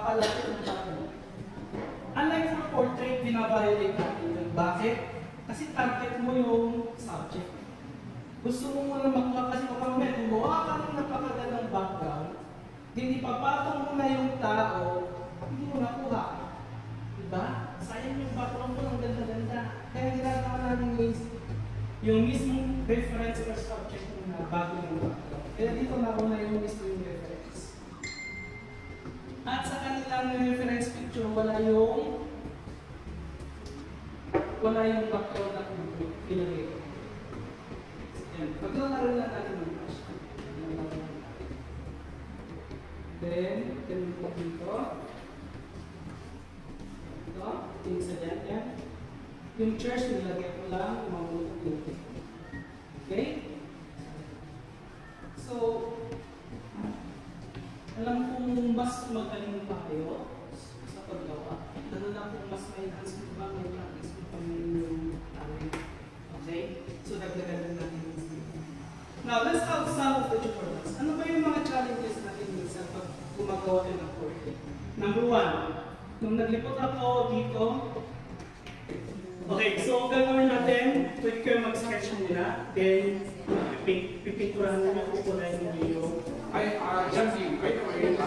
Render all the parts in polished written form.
papalapit ng tao. Unlike for portrait, binabiolate natin yun. Bakit? Kasi target mo yung subject. Gusto mo muna makuha kasi makamit. Gumawa ka ng napakagandang background, hindi papatong mo na yung tao, hindi mo nakuha. Diba? Sayang yung background mo ng ganda-ganda. Kaya ginagawa namin yung mismong reference or subject mo na bago yung background. Kaya dito nauna yung mismo yung reference. At sa kanilang reference picture, wala yung background na pinagay. Paglalaro na natin ng brush. Then, ganun po dito. Ito, yung sa dyan, yan. Yung church, nilagay ko lang, mamutot dito. Okay? So, alam kong mas magaling pa kayo sa paggawa. Lalo lang kung mas may enhance mo ba, may practice mo pa yung talent. Okay? So, dagdagan natin. Now, let's have some of the tutorials. Ano ba yung mga challenges natin minsan pag gumagawa ng portrait? Number one, nung naglipot ako dito, okay, so gagawin natin, pwede kayo mag-sketch muna, then pipinturahan mo yung kukulay ng video. Ay, Jansi, wait,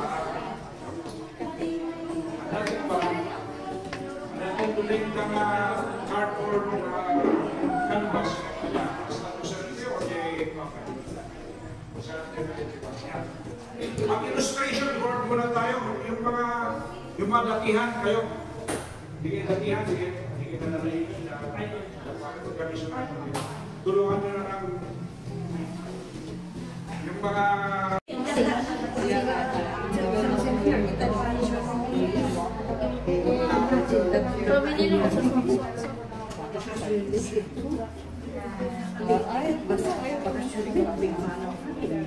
natin ba, natin tuloy ng cardboard canvas. Ang illustration board muna tayo, yung mga datihan kayo. Sige datihan, sige na naman tulungan nyo na lang yung mga basta kayo pag-shooting ng big man of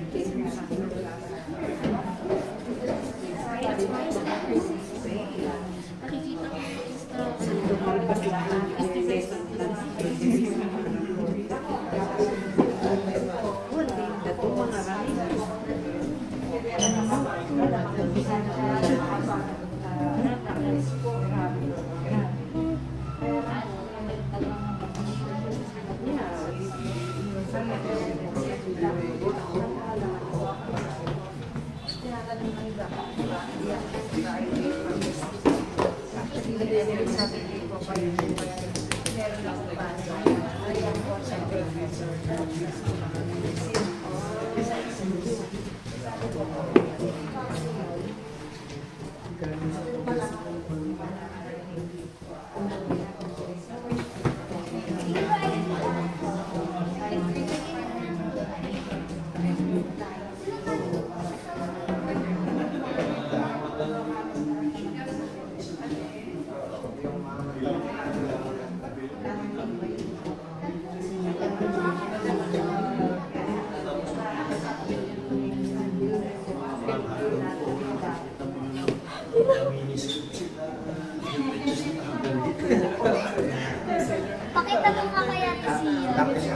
Pakita mo nga kaya ito siya.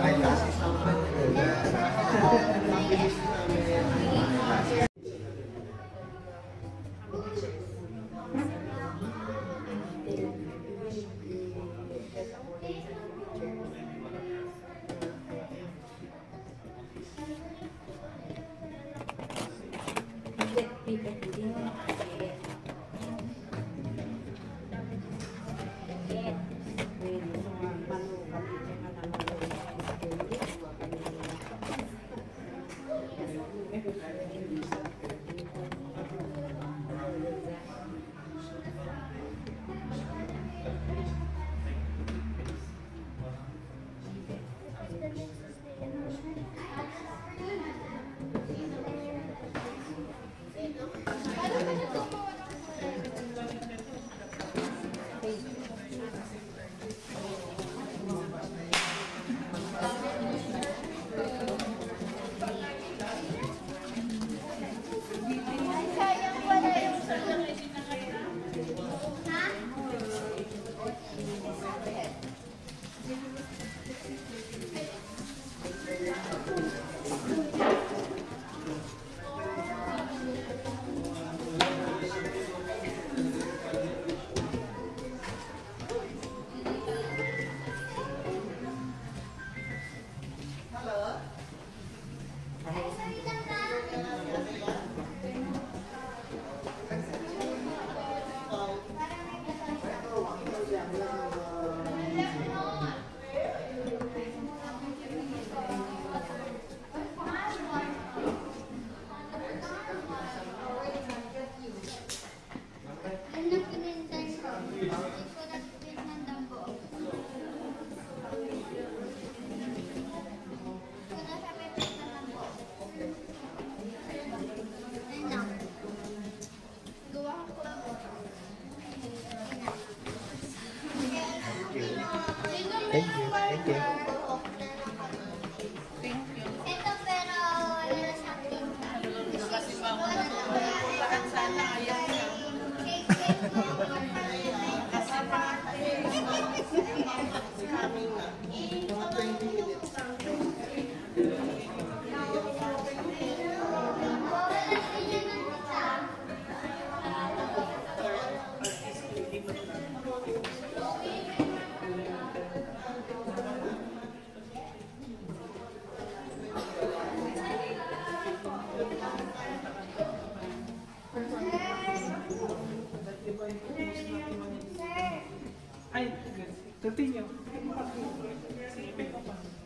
Thank you. Thank you. Ito pero wala na sa akin. Kasi pa ako napupuntaan sana. Ayaw niya. Kasi pa. Coming na. Mga 20 minutes. Ay, continue. Sige, pick up.